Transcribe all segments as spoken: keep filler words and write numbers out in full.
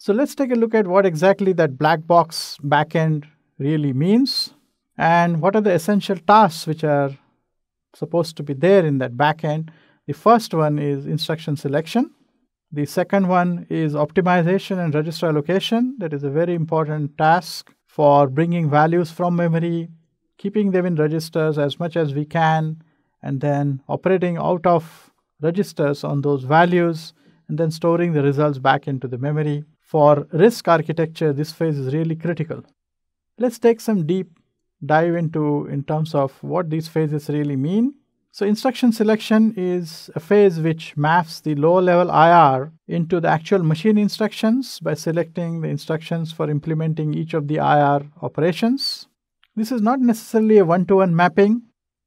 So let's take a look at what exactly that black box backend really means and what are the essential tasks which are supposed to be there in that backend. The first one is instruction selection. The second one is optimization and register allocation. That is a very important task for bringing values from memory, keeping them in registers as much as we can, and then operating out of registers on those values, and then storing the results back into the memory. For RISC architecture, this phase is really critical. Let's take some deep dive into in terms of what these phases really mean. So instruction selection is a phase which maps the lower level I R into the actual machine instructions by selecting the instructions for implementing each of the I R operations. This is not necessarily a one-to-one mapping.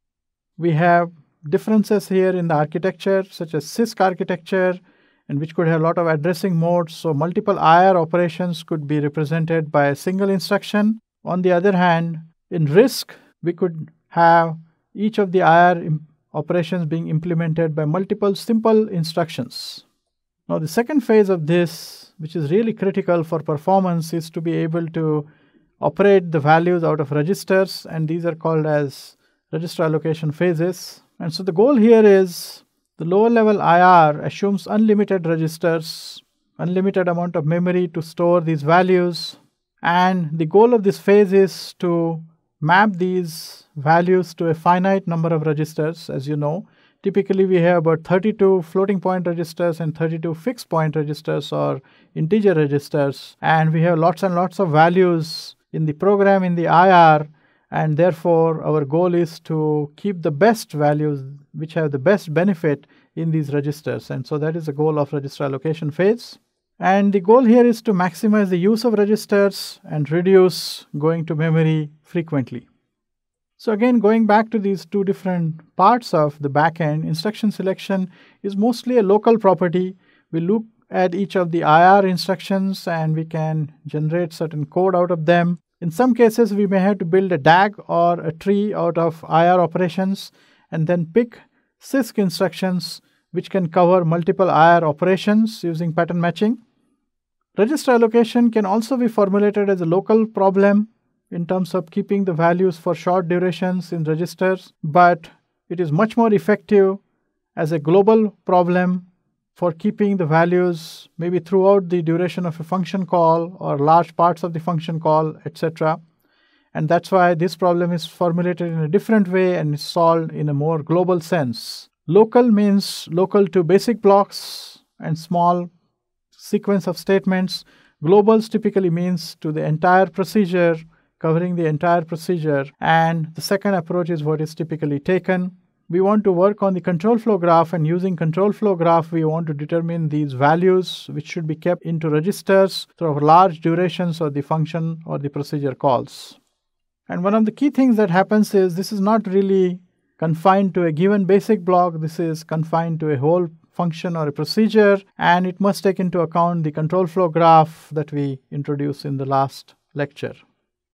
We have differences here in the architecture, such as CISC architecture, and which could have a lot of addressing modes. So multiple I R operations could be represented by a single instruction. On the other hand, in RISC, we could have each of the I R operations being implemented by multiple simple instructions. Now, the second phase of this, which is really critical for performance, is to be able to operate the values out of registers, and these are called as register allocation phases. And so the goal here is the lower level I R assumes unlimited registers, unlimited amount of memory to store these values, and the goal of this phase is to map these values to a finite number of registers. As you know, typically we have about thirty-two floating point registers and thirty-two fixed point registers or integer registers, and we have lots and lots of values in the program in the I R, and therefore our goal is to keep the best values which have the best benefit in these registers. And so that is the goal of register allocation phase. And the goal here is to maximize the use of registers and reduce going to memory frequently. So again, going back to these two different parts of the backend, instruction selection is mostly a local property. We look at each of the I R instructions and we can generate certain code out of them. In some cases, we may have to build a D A G or a tree out of I R operations and then pick CISC instructions which can cover multiple I R operations using pattern matching. Register allocation can also be formulated as a local problem in terms of keeping the values for short durations in registers, but it is much more effective as a global problem for keeping the values maybe throughout the duration of a function call or large parts of the function call, et cetera. And that's why this problem is formulated in a different way and is solved in a more global sense. Local means local to basic blocks and small sequence of statements. Globals typically means to the entire procedure, covering the entire procedure. And the second approach is what is typically taken. We want to work on the control flow graph, and using control flow graph, we want to determine these values which should be kept into registers through large durations of the function or the procedure calls. And one of the key things that happens is this is not really confined to a given basic block. This is confined to a whole function or a procedure, and it must take into account the control flow graph that we introduced in the last lecture.